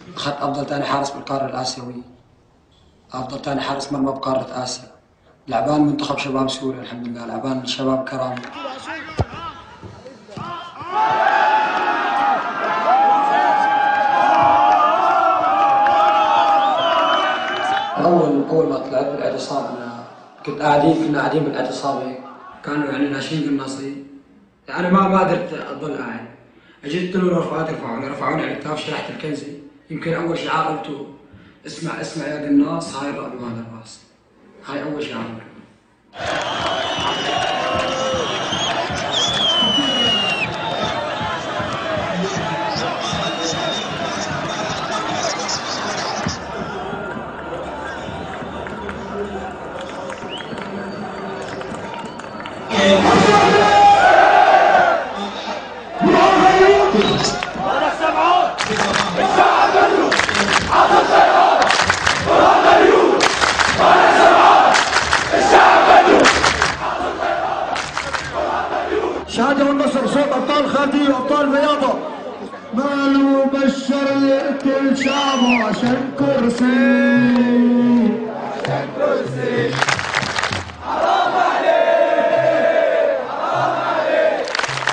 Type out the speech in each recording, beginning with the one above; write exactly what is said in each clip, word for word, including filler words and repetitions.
أخذت أفضل ثاني حارس بالقارة الآسيوية، أفضل ثاني حارس مرمى بقارة آسيا، لعبان منتخب شباب سوريا الحمد لله، لعبان شباب كرامة. أول أول ما طلعت بالاعتصام أنا كنت قاعدين كنا قاعدين بالاعتصام هيك، كانوا يعني ناشين بالناصرين، أنا ما ما قدرت أضل قاعد، أجيت قلت لهم رفعات رفعوني رفعوني على الكتاف شرحت الكنزي، يمكن أول شعار قلته اسمع اسمع يا قناص هاي الرأي وهذا الراس، هاي أول شعار. شهادة والنصر صوت أبطال خالدية وأبطال بياضة. ماله بشر يقتل شعبه عشان كرسي عشان كرسي. حرام عليك حرام عليك.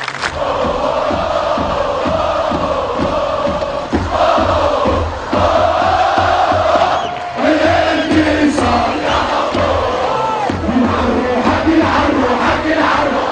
والقلب صار يحرق العروحك العروحك العروحك.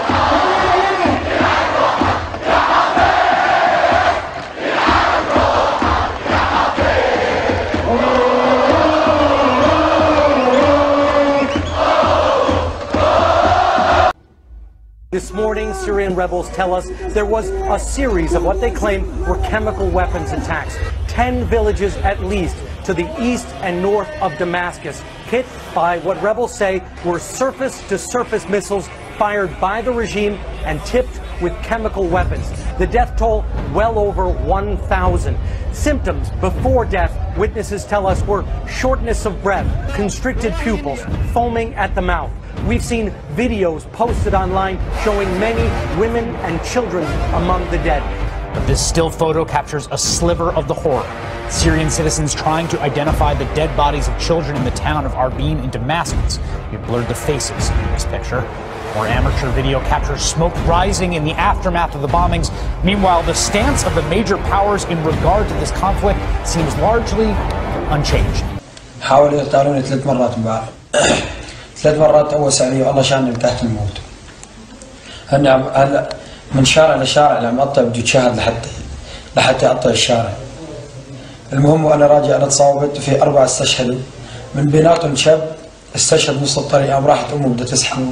This morning, Syrian rebels tell us there was a series of what they claim were chemical weapons attacks. Ten villages at least to the east and north of Damascus, hit by what rebels say were surface-to-surface missiles fired by the regime and tipped with chemical weapons. The death toll well over one thousand. Symptoms before death, witnesses tell us, were shortness of breath, constricted pupils, foaming at the mouth. We've seen videos posted online showing many women and children among the dead. But this still photo captures a sliver of the horror. Syrian citizens trying to identify the dead bodies of children in the town of Arbin in Damascus. We've blurred the faces in this picture. More amateur video captures smoke rising in the aftermath of the bombings. Meanwhile, the stance of the major powers in regard to this conflict seems largely unchanged. حاولوا يقتلوني ثلاث مرات امبارح. ثلاث مرات أوس علي والله شاني تحت الموت. هلا هلا من شارع لشارع لما أقطع بدي أتشهد لحتى لحتى أقطع الشارع. المهم وأنا راجع أنا تصاوبت في أربعة استشهدوا، من بيناتهم شاب استشهد نص الطريق، قام راحت أمه بدها تسحبه.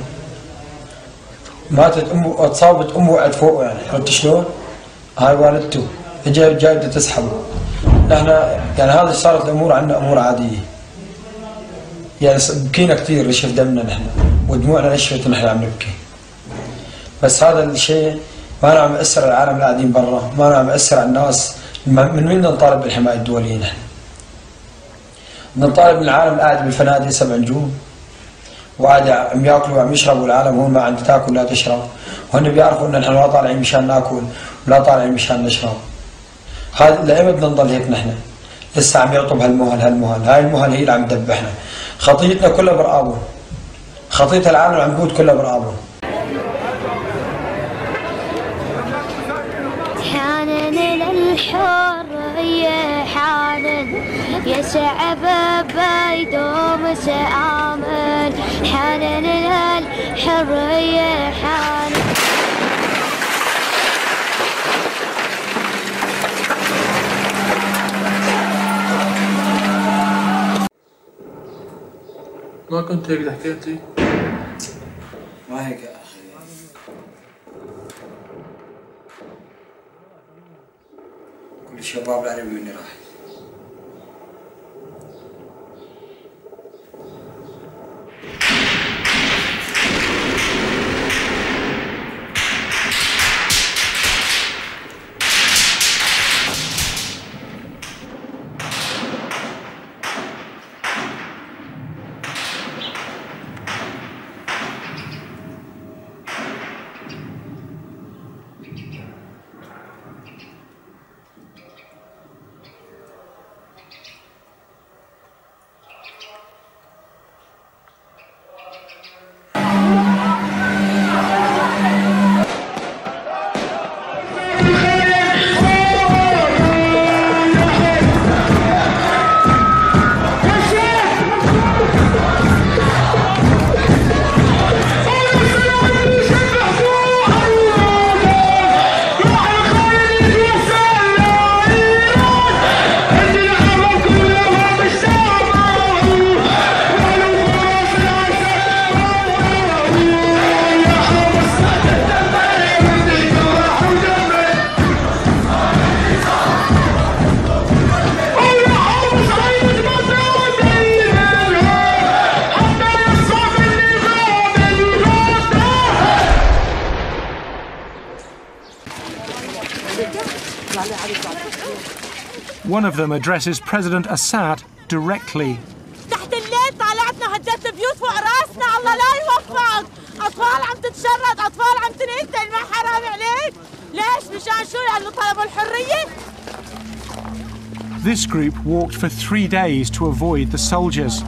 ماتت أمه، تصاوبت أمه وقعت فوقه، يعني عرفت شلون؟ هاي والدته جاي جاي بدها تسحبه. نحن يعني هذه صارت الأمور عندنا أمور عادية. يعني بكينا كثير نشف دمنا نحن ودموعنا نشفت ونحن عم نبكي. بس هذا الشيء ما عم يأثر على العالم اللي قاعدين برا، ما عم يأثر على الناس. من وين نطالب بالحماية الدولية نحن؟ نطالب من العالم قاعد بالفنادق سبع نجوم وقاعد عم ياكلوا وعم يشربوا، والعالم هون ما عندك تاكل ولا تشرب، وهن بيعرفوا ان نحن لا طالعين مشان ناكل ولا طالعين مشان نشرب. هذا لأيمتى بدنا نضل هيك نحن؟ لسه عم يعطوا بهالمهل هالمهل، هاي المهل هي اللي عم تدبحنا. خطيتنا كلها برقابهم. خطية العالم عم تموت كلها برقابهم. حانن للحرية حانن يسعى بيدوم سآمن، حانن للحرية حانن. ما كنت هيك حكيتي؟ ما هيك يا أخي. كل الشباب العربي مني راح. One of them addresses President Assad directly. تحت الليل طالعتنا هدت البيوت فوق راسنا، الله لا يوفقك، أطفال عم تتشرد، أطفال عم تنقتل، ما حرام عليك؟ ليش؟ مشان شو؟ لأنه طلبوا الحرية؟ This group walked for three days to avoid the soldiers.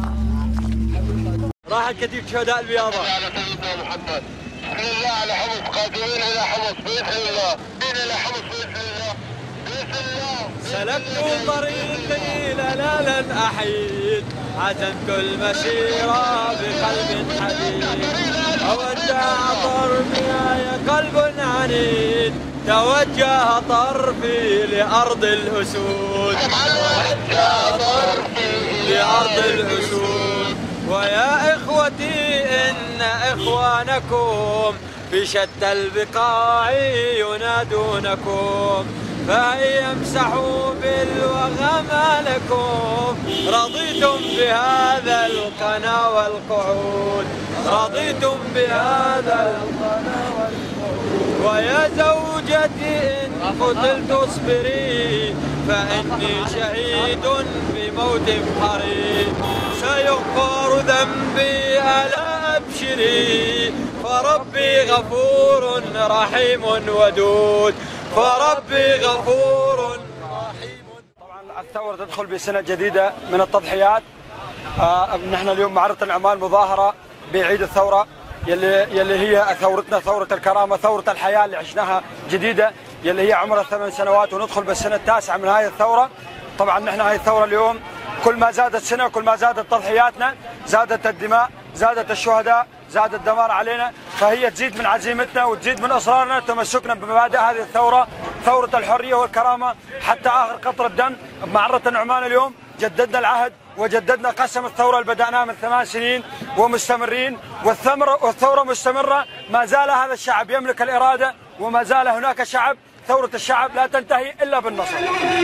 راحت كتيبة شهداء البياضة. على سيدنا محمد. بسم الله على حمص، قادمين إلى حمص بإذن الله. إلى حمص بإذن الله. بإذن الله. سلكت طريقي لا لن أحيد، عزمت المسيرة بقلب حديد. أودع طرفي يا قلب عنيد، توجه طرفي لأرض الأسود. توجه طرفي لأرض الأسود. ويا إخوتي إن إخوانكم في شتى البقاع ينادونكم، فهيا امسحوا بالوغى لكم. رضيتم بهذا القنا والقعود، رضيتم بهذا القنا والقعود. ويا زوجتي إن قتلت اصبري، فإني شهيد بموت حريق. سيغفر ذنبي ألا أبشري، فربي غفور رحيم ودود، فربي غفور رحيم. طبعا الثورة تدخل بسنة جديدة من التضحيات. آه نحن اليوم معرض عمان مظاهرة بعيد الثورة يلي يلي هي ثورتنا، ثورة الكرامة، ثورة الحياة اللي عشناها جديدة، يلي هي عمرها ثمان سنوات وندخل بالسنة التاسعة من هاي الثورة. طبعا نحن هاي الثورة اليوم كل ما زادت سنة كل ما زادت تضحياتنا، زادت الدماء، زادت الشهداء، زاد الدمار علينا، فهي تزيد من عزيمتنا وتزيد من إصرارنا تمسكنا بمبادئ هذه الثورة، ثورة الحرية والكرامة حتى آخر قطرة دم. بمعرة عمان اليوم جددنا العهد وجددنا قسم الثورة اللي بدأناه من ثمان سنين ومستمرين، والثمرة والثورة مستمرة. ما زال هذا الشعب يملك الإرادة، وما زال هناك شعب. ثورة الشعب لا تنتهي إلا بالنصر.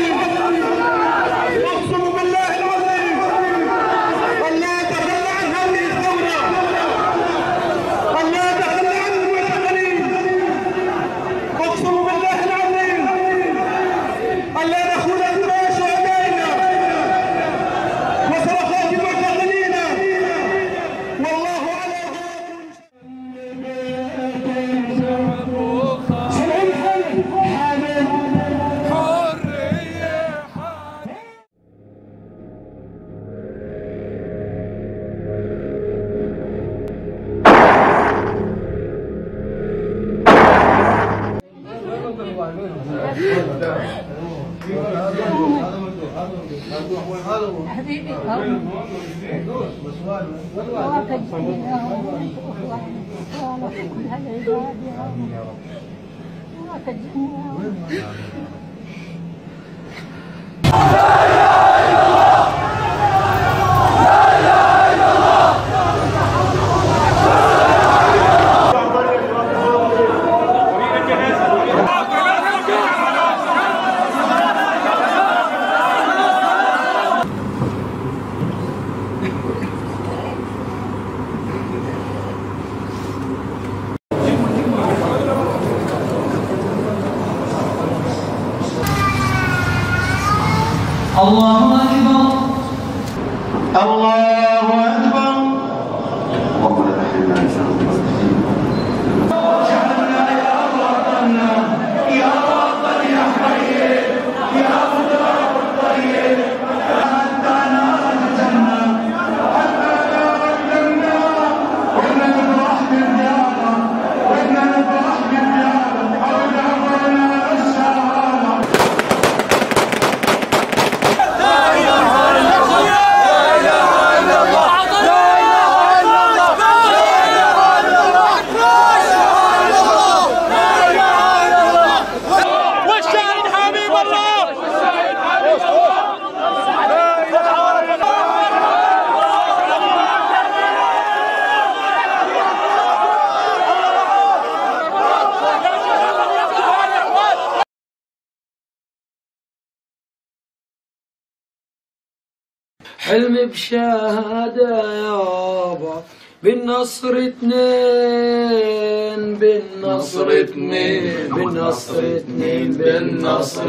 أقسم بالله العظيم الله تخلى عن هذه الثورة، الله تخلى عن المعتقلين. أقسم بالله العظيم الله نخون دماء شهدائنا وصرخات المعتقلين، والله على حبيبي الله أكبر الله أكبر. اللهم لا تحرمنا من شر جعلنا يا وطننا يا وطن يا حي يا وطن الطيب، حتى نار الجنة حتى نار الجنة. وإحنا نفرح بالديارة وإحنا نفرح بالديارة حول عمرنا الشهامة. حلمي بشهادة يابا بالنصر اتنين بالنصر اتنين بالنصر اتنين بالنصر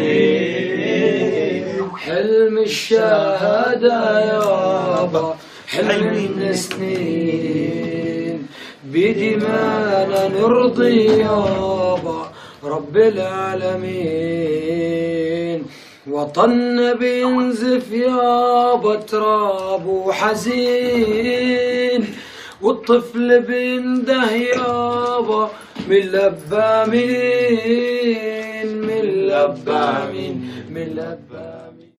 اتنين حلم الشهادة يابا حلم من سنين بدمانا نرضي يابا رب العالمين وطننا بينزف يابا تراب وحزين والطفل بينده يابا من لبى مين من لبى مين من لبى مين